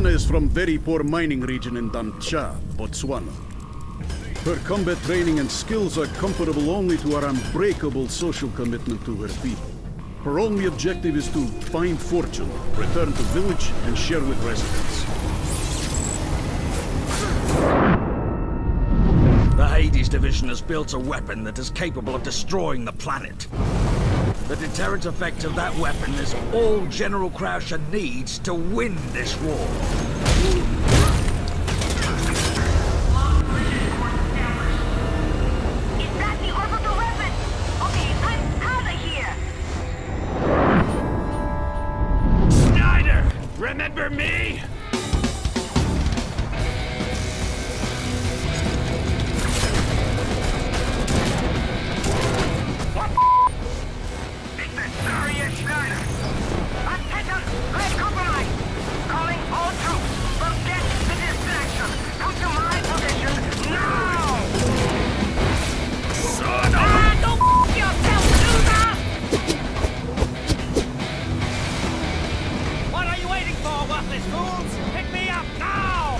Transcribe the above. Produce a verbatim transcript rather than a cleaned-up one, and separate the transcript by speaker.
Speaker 1: Diana is from very poor mining region in Damcha, Botswana. Her combat training and skills are comparable only to her unbreakable social commitment to her people. Her only objective is to find fortune, return to village, and share with residents.
Speaker 2: The Hades Division has built a weapon that is capable of destroying the planet. The deterrent effect of that weapon is all General Croucher needs to win this war.
Speaker 3: Remember me?
Speaker 4: What? It's the Harec Schneider. Attention! Let's compromise! Calling all troops. Forget the distraction. Come to my position now!
Speaker 3: Son of a...
Speaker 4: Ah, don't f*** yourself, loser!
Speaker 3: What are you waiting for, worthless fools? Pick me up now!